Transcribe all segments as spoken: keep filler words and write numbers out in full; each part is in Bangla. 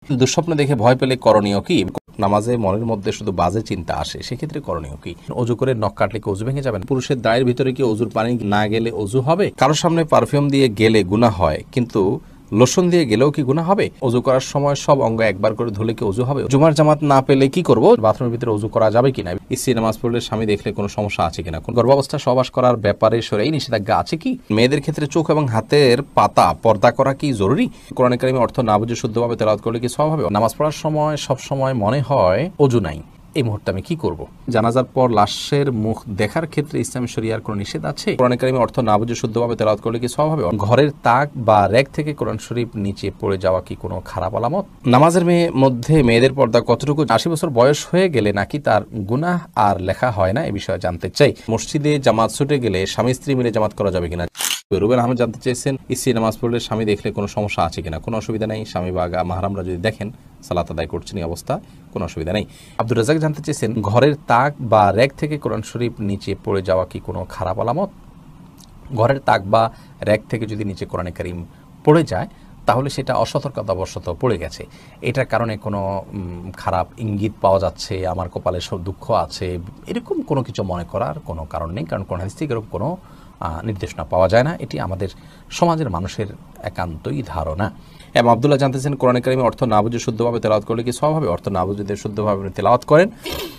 দুঃস্বপ্ন দেখে ভয় পেলে করণীয় কি? নামাজে মনের মধ্যে শুধু বাজে চিন্তা আসে, সেক্ষেত্রে করণীয় কি? অজু করে নখ কাটলে কি অজু ভেঙে যাবেন? পুরুষের দায়ের ভিতরে কি অজুর পানি না গেলে অজু হবে? কারোর সামনে পারফিউম দিয়ে গেলে গুনাহ হয়, কিন্তু লোশন দিয়ে গেলেও কি গুনাহ হবে? অজু করার সময় সব অঙ্গ একবার করে ধুলে কি অজু হবে? জুমার জামাত না পেলে কি করব? বাথরুমের ভিতরে অজু করা যাবে কিনা? স্ত্রী নামাজ পড়লে স্বামী দেখলে কোনো সমস্যা আছে কিনা? কোন গর্ভাবস্থা সহবাস করার ব্যাপারে শরীয়তে নিষেধাজ্ঞা আছে কি? মেয়েদের ক্ষেত্রে চোখ এবং হাতের পাতা পর্দা করা কি জরুরি? কোরআনে কারিমে অর্থ না বুঝে শুদ্ধভাবে তেলাওয়াত করলে কি সওয়াব হবে? নামাজ পড়ার সময় সব সময় মনে হয় অজু নাই, এই মুহূর্তে আমি কি করব? জানাজার পর লাশের মুখ দেখার ক্ষেত্রে ইসলামী শরিয়ার কোনো নিষেধ আছে? কোরআনে কারিমে অর্থ না বুঝে শুদ্ধভাবে তেলাওয়াত করলে কি সওয়াব হবে? ঘরের তাক বা র‍্যাক থেকে কোরআন শরীফ নিচে পড়ে যাওয়া কি কোনো খারাপ আলামত? নামাজের মেয়ে মধ্যে মেয়েদের পর্দা কতটুকু? আশি বছর বয়স হয়ে গেলে নাকি তার গুনাহ আর লেখা হয় না, এ বিষয়ে জানতে চাই। মসজিদে জামাত ছুটে গেলে স্বামী স্ত্রী মিলে জামাত করা যাবে কিনা? রুবেল আহমেদ জানতে চেয়েছেন, স্ত্রী নামাজ পড়লে স্বামী দেখলে কোনো সমস্যা আছে কিনা? কোনো অসুবিধা নেই, স্বামী বা মাহরামরা যদি দেখেন সালাত আদায় করছেন এই অবস্থা, কোনো অসুবিধা নেই। আব্দুর রাজাক জানতে চেয়েছেন, ঘরের তাক বা র‍্যাক থেকে কোরআন শরীফ নিচে পড়ে যাওয়া কি কোনো খারাপ আলামত? ঘরের তাক বা র‍্যাক থেকে যদি নিচে কোরআনে কারিম পড়ে যায় তাহলে সেটা অসতর্কতাবশত পড়ে গেছে, এটার কারণে কোনো খারাপ ইঙ্গিত পাওয়া যাচ্ছে, আমার কপালে সব দুঃখ আছে, এরকম কোনো কিছু মনে করার কোনো কারণ নেই, কারণ কোরআন হাদিস থেকে এরকম কোনো নির্দেশনা পাওয়া যায় না। এটি আমাদের সমাজের মানুষের একান্তই ধারণা। এবং আব্দুল্লাহ জানতেছেন, কোরআনে কারিমে অর্থ না বুঝে শুদ্ধভাবে তেলাওয়াত করলে কি সওয়াব হবে? অর্থ না বুঝে যদি শুদ্ধভাবে তেলাওয়াত করেন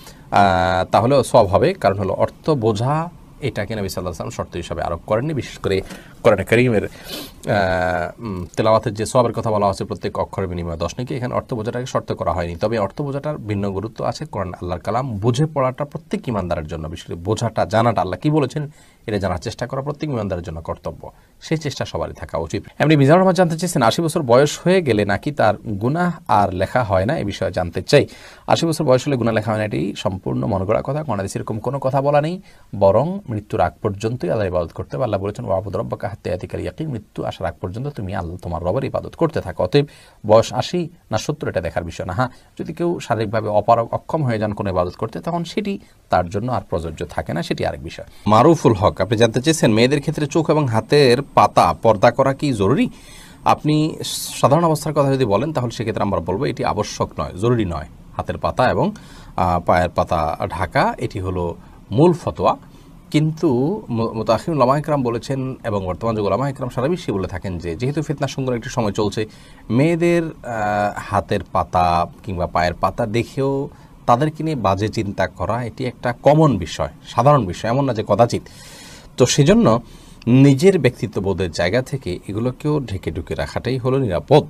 তাহলেও সওয়াব হবে, কারণ হলো অর্থ বোঝা এটাকে নবী সাল্লাল্লাহু আলাইহি ওয়াসাল্লাম শর্ত হিসাবে আরোপ করেননি। বিশেষ করে কোরআনে কারিমের তেলাওয়াতের যে সওয়াবের কথা বলা হচ্ছে প্রত্যেক অক্ষরের বিনিময়ে দশ নাকি, এখানে অর্থ বোঝাটাকে শর্ত করা হয়নি। তবে অর্থ বোঝাটার ভিন্ন গুরুত্ব আছে। কোরআন আল্লাহর কালাম বুঝে পড়াটা প্রত্যেক ইমানদারের জন্য, বিশেষ করে বোঝাটা জানাটা, আল্লাহ কি বলেছেন এটা জানার চেষ্টা করা প্রত্যেক ইমানদারের জন্য কর্তব্য, সেই চেষ্টা সবারই থাকা উচিত। এমনি মিজানুর রহমান জানতে চেয়েছেন, আশি বছর বয়স হয়ে গেলে নাকি তার গুনাহ আর লেখা হয় না, এ বিষয়ে জানতে চাই। আশি বছর বয়স হলে গুনাহ লেখা হয় না, এটি সম্পূর্ণ মন গড়া কথা। কোরআনে এরকম কোনো কথা বলা নেই, বরং মৃত্যুর আগ পর্যন্তই আল্লাহর ইবাদত করতে হবে। আল্লাহ বলেছেন, ওয়াবুদ রাব্বাকা হাত্তা ইয়াতিকাল ইয়াকিন, মৃত্যু আসার আগ পর্যন্ত তুমি আল্লাহ তোমার রবের ইবাদত করতে থাকো। অতএব বয়স আশি না সত্তর এটা দেখার বিষয় না। হ্যাঁ, যদি কেউ শারীরিকভাবে অপারগ অক্ষম হয়ে যান কোনো ইবাদত করতে, তখন সেটি তার জন্য আর প্রযোজ্য থাকে না, সেটি আরেক বিষয়। মারুফুল হক আপনি জানতে চেয়েছেন, মেয়েদের ক্ষেত্রে চোখ এবং হাতের পাতা পর্দা করা কি জরুরি? আপনি সাধারণ অবস্থার কথা যদি বলেন তাহলে সেক্ষেত্রে আমরা বলবো এটি আবশ্যক নয়, জরুরি নয়। হাতের পাতা এবং পায়ের পাতা ঢাকা এটি হলো মূল ফতোয়া, কিন্তু মুতাআখিরিন উলামা ইকরাম বলেছেন এবং বর্তমান যুগে উলামা ইকরাম সারা বিশ্বে বলে থাকেন যে যেহেতু ফিতনা সুন্দর একটি সময় চলছে, মেয়েদের হাতের পাতা কিংবা পায়ের পাতা দেখেও তাদেরকে নিয়ে বাজে চিন্তা করা এটি একটা কমন বিষয়, সাধারণ বিষয়, এমন না যে কদাচিৎ। তো সেজন্য নিজের ব্যক্তিত্ববোধের জায়গা থেকে এগুলোকেও ঢেকে ঢুকে রাখাটাই হলো নিরাপদ।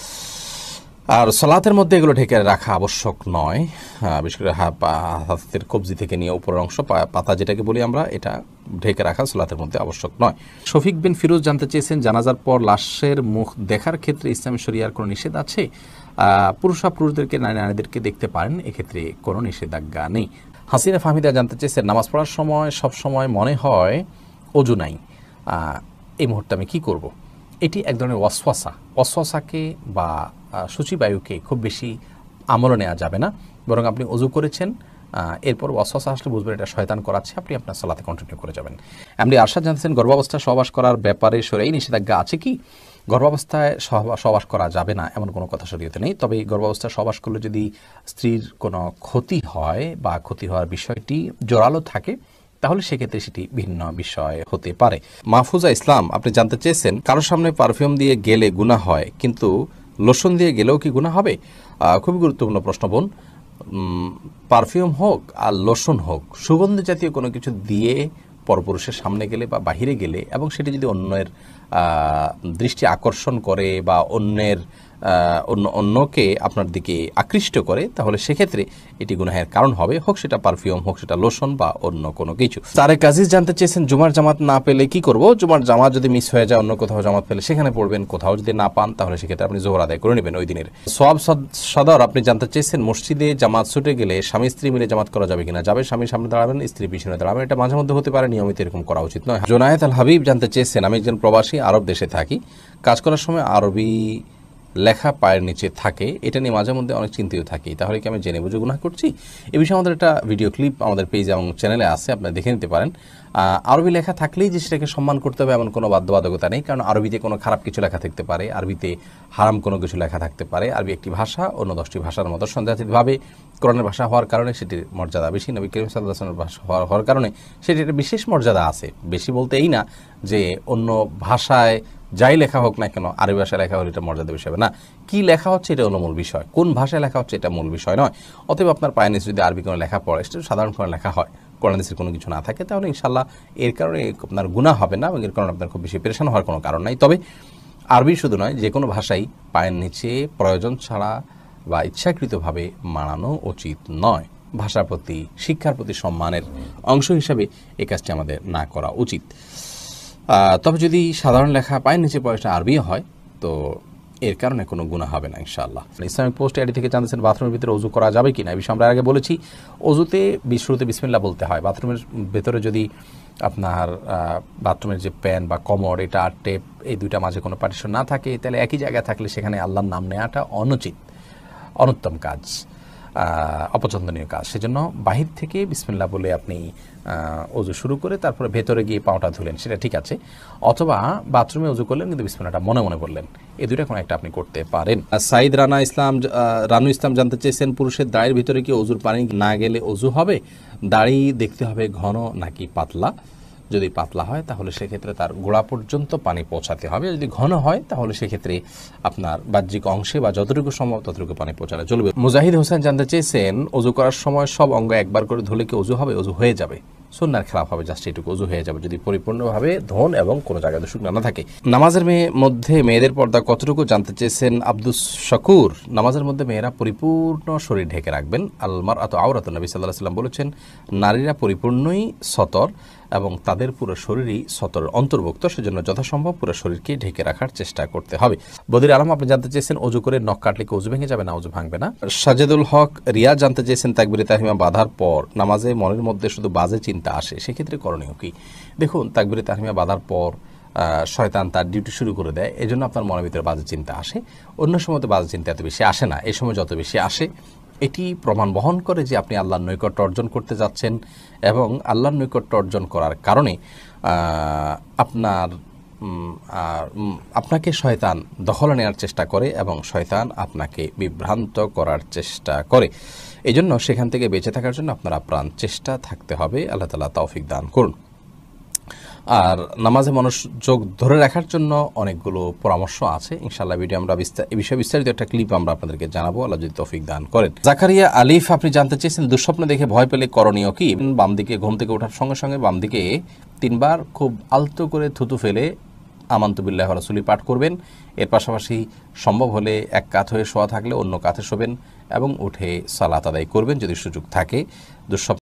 আর সালাতের মধ্যে এগুলো ঢেকে রাখা আবশ্যক নয়, বিশেষ করে হাতের কবজি থেকে নিয়ে উপরের অংশ পাতা যেটাকে বলি আমরা, এটা ঢেকে রাখা সালাতের মধ্যে আবশ্যক নয়। শফিক বিন ফিরোজ জানতে চেয়েছেন, জানাজার পর লাশের মুখ দেখার ক্ষেত্রে ইসলামী শরিয়ার কোনো নিষেধ আছে? পুরুষরা পুরুষদেরকে, নারী নারীদেরকে দেখতে পারেন, এক্ষেত্রে কোনো নিষেধাজ্ঞা নেই। হাসিনা ফাহমিদা জানতে চেয়েছেন, নামাজ পড়ার সময় সব সময় মনে হয় অজু নাই, এই মুহূর্তে আমি কি করব? এটি এক ধরনের ওয়াসওয়াসা। ওয়াসওয়াসাকে বা সূচিবায়ুকে খুব বেশি আমলে নেওয়া যাবে না, বরং আপনি অজু করেছেন, এরপর ওয়াসওয়াসা আসলে বুঝবেন এটা শয়তান করাচ্ছে, আপনি আপনার সালাতে কন্টিনিউ করে যাবেন। এমনি আরশাদ জানতেছেন, গর্ভাবস্থায় সহবাস করার ব্যাপারে শরীয়তে নিষেধাজ্ঞা আছে কি? গর্ভাবস্থায় সহবাস করা যাবে না এমন কোনো কথা শরীয়তে নেই, তবে গর্ভাবস্থায় সহবাস করলে যদি স্ত্রীর কোনো ক্ষতি হয় বা ক্ষতি হওয়ার বিষয়টি জোরালো থাকে তাহলে সেক্ষেত্রে সেটি ভিন্ন বিষয় হতে পারে। মাহফুজা ইসলাম আপনি জানতে চেয়েছেন, কারোর সামনে পারফিউম দিয়ে গেলে গুনাহ হয়, কিন্তু লোশন দিয়ে গেলেও কি গুনাহ হবে? খুবই গুরুত্বপূর্ণ প্রশ্ন বোন। পারফিউম হোক আর লোশন হোক, সুগন্ধি জাতীয় কোনো কিছু দিয়ে পরপুরুষের সামনে গেলে বা বাহিরে গেলে, এবং সেটি যদি অন্যের দৃষ্টি আকর্ষণ করে বা অন্যের অন্য অন্যকে আপনার দিকে আকৃষ্ট করে, তাহলে সেক্ষেত্রে এটি গুনাহের কারণ হবে, হোক সেটা পারফিউম, হোক সেটা লোশন বা অন্য কোনো কিছু। তারেক আজিজ জানতে চেয়েছেন, জুমার জামাত না পেলে কি করব? জুমার জামাত যদি মিস হয়ে যায়, অন্য কোথাও জামাত পেলে সেখানে পড়বেন, কোথাও যদি না পান তাহলে সেক্ষেত্রে আপনি জোহর আদায় করে নেবেন ওই দিনের। সোয়াব সদর আপনি জানতে চেয়েছেন, মসজিদে জামাত ছুটে গেলে স্বামী স্ত্রী মিলে জামাত করা যাবে কিনা? যাবে, স্বামীর সামনে দাঁড়াবেন, স্ত্রী পিছনে দাঁড়াবেন, এটা মাঝে মধ্যে হতে পারে, নিয়মিত এরকম করা উচিত নয়। জোনায়েত আল হাবিব জানতে চেয়েছেন, আমি একজন প্রবাসী, আরব দেশে থাকি, কাজ করার সময় আরবি লেখা পায়ের নিচে থাকে, এটা নিয়ে মাঝে মধ্যে অনেক চিন্তিত থাকি। তাহলে কি আমি জেনে বুঝে গুনাহ করছি? এ বিষয়ে আমাদের একটা ভিডিও ক্লিপ আমাদের পেজ এবং চ্যানেলে আছে, আপনারা দেখে নিতে পারেন। আরবি লেখা থাকলেই যে সেটাকে সম্মান করতে হবে এমন কোনো বাধ্যবাধকতা নেই, কারণ আরবিতে কোনো খারাপ কিছু লেখা থাকতে পারে, আরবিতে হারাম কোনো কিছু লেখা থাকতে পারে। আরবি একটি ভাষা, অন্য দশটি ভাষার মতো সন্দেহাতীতভাবে কোরআনের ভাষা হওয়ার কারণে সেটির মর্যাদা বেশি, নবী করিম সাল্লাল্লাহু আলাইহি ওয়াসাল্লামের ভাষা হওয়ার কারণে সেটির একটা বিশেষ মর্যাদা আছে। বেশি বলতে এই না যে অন্য ভাষায় যাই লেখা হোক না কেন আরবি ভাষায় লেখা হলে এটা মর্যাদা বেশি হবে না। কি লেখা হচ্ছে এটা হলো মূল বিষয়, কোন ভাষায় লেখা হচ্ছে এটা মূল বিষয় নয়। অতএব আপনার পায়ের নিচে যদি আরবি কোনো লেখা পড়ে, সেটা সাধারণ কোনো লেখা হয়, কোরআন হাদিসের কোনো কিছু না থাকে, তাহলে ইনশাআল্লাহ এর কারণে আপনার গুনাহ হবে না এবং এর কারণে আপনার খুব বেশি পেরেশান হওয়ার কোনো কারণ নাই। তবে আরবি শুধু নয়, যে কোনো ভাষাই পায়ের নিচে প্রয়োজন ছাড়া বা ইচ্ছাকৃতভাবে মানানো উচিত নয়। ভাষার প্রতি, শিক্ষার প্রতি সম্মানের অংশ হিসাবে এই কাজটি আমাদের না করা উচিত। তবে যদি সাধারণ লেখা পায়ের নিচে পড়াটা আরবি হয়, তো এর কারণে কোনো গুনাহ হবে না ইনশাআল্লাহ। ইসলামিক পোস্ট আইডি থেকে জানতেছেন বাথরুমের ভিতরে ওযু করা যাবে কিনা। এই বিষয়ে আমরা আগে বলেছি, ওযুতে শুরুতে বিসমিল্লাহ বলতে হয়। বাথরুমের ভেতরে যদি আপনার বাথরুমের যে প্যান বা কমোড, এটা আর টেপ, এই দুইটা মাঝে কোনো পার্টিশন না থাকে, তাহলে একই জায়গায় থাকলে সেখানে আল্লাহর নাম নেওয়াটা অনুচিত, অনুত্তম কাজ, অপছন্দনীয় কাজ। সেজন্য বাহির থেকে বিসমিল্লাহ বলে আপনি ওযু শুরু করে তারপরে ভেতরে গিয়ে পাওটা ধুলেন, সেটা ঠিক আছে। অথবা বাথরুমে ওযু করলেন কিন্তু বিসমিল্লাহটা মনে মনে বললেন, এই দুইটা কোনো একটা আপনি করতে পারেন। সাইদ রানা ইসলাম রানু ইসলাম জানতে চেয়েছেন, পুরুষের দাড়ির ভিতরে কি ওযুর পানি না গেলে ওযু হবে? দাড়ি দেখতে হবে ঘন নাকি পাতলা। যদি পাতলা হয় তাহলে সেক্ষেত্রে তার গোড়া পর্যন্ত পানি পৌঁছাতে হবে। যদি ঘন হয় তাহলে সেক্ষেত্রে আপনার বাহ্যিক অংশে বা যতটুকু সম্ভব ততটুকু পানি পৌঁছানো চলবে। মুজাহিদ হোসেন জানতে চেয়েছেন, ওযু করার সময় সব অঙ্গ একবার করে ধুলে কি ওযু হবে? ওযু হয়ে যাবে, সুন্নাহর খেলাফ হবে, জাস্ট এটুকু ওযু হয়ে যাবে যদি পরিপূর্ণভাবে ধন এবং কোনো জায়গায় দূষণ না থাকে। নামাজের মেয়ে মধ্যে মেয়েদের পর্দা কতটুকু জানতে চেয়েছেন আব্দুস শাকুর। নামাজের মধ্যে মেয়েরা পরিপূর্ণ শরীর ঢেকে রাখবেন। আলমার আত আওরাতুন, নবী সাল্লাল্লাহু আলাইহি ওয়াসাল্লাম বলেছেন, নারীরা পরিপূর্ণই সতর এবং তাদের পুরো শরীরই সতরের অন্তর্ভুক্ত, সেজন্য যথাসম্ভব পুরো শরীরকে ঢেকে রাখার চেষ্টা করতে হবে। বদির আলম আপনি জানতে চেয়েছেন, ওযু করে নখ কাটলে কি ওযু ভেঙে যাবে? না, ওযু ভাঙবে না। সাজেদুল হক রিয়া জানতে চেয়েছেন, তাকবীরে তাহরিমা বাঁধার পর নামাজে মনের মধ্যে শুধু বাজে চিন্তা আসে, সেক্ষেত্রে করণীয় কি? দেখুন, তাকবীরে তাহরিমা বাঁধার পর শয়তান তার ডিউটি শুরু করে দেয়, এই জন্য আপনার মনের ভিতরে বাজে চিন্তা আসে। অন্য সময় তো বাজে চিন্তা এত বেশি আসে না, এই সময় যত বেশি আসে এটি প্রমাণ বহন করে যে আপনি আল্লাহর নৈকট্য অর্জন করতে যাচ্ছেন এবং আল্লাহর নৈকট্য অর্জন করার কারণে আপনার আপনাকে শয়তান দখলে নেওয়ার চেষ্টা করে এবং শয়তান আপনাকে বিভ্রান্ত করার চেষ্টা করে। এই জন্য সেখান থেকে বেঁচে থাকার জন্য আপনার আপ্রাণ চেষ্টা থাকতে হবে। আল্লাহ তাআলা তৌফিক দান করুন। আর নামাজে মনোযোগ ধরে রাখার জন্য অনেকগুলো পরামর্শ আছে, ইনশাআল্লাহ ভিডিও আমরা এই বিষয়ে বিস্তারিত একটা ক্লিপ আমরা আপনাদেরকে জানাবো, আল্লাহ যদি তৌফিক দান করেন। জাকারিয়া আলিফ আপনি জানতে চেয়েছেন, দুঃস্বপ্ন দেখে ভয় পেলে করণীয় কি? বাম দিকে ঘুম থেকে ওঠার সঙ্গে সঙ্গে বাম দিকে তিনবার খুব আলতো করে থুতু ফেলে আমানতু বিল্লাহি ওয়া রাসূলিহি পাঠ করবেন। এর পাশাপাশি সম্ভব হলে এক কাত হয়ে শোয়া থাকলে অন্য কাতে শোবেন এবং উঠে সালাত আদায় করবেন যদি সুযোগ থাকে। দুঃস্বপ্ন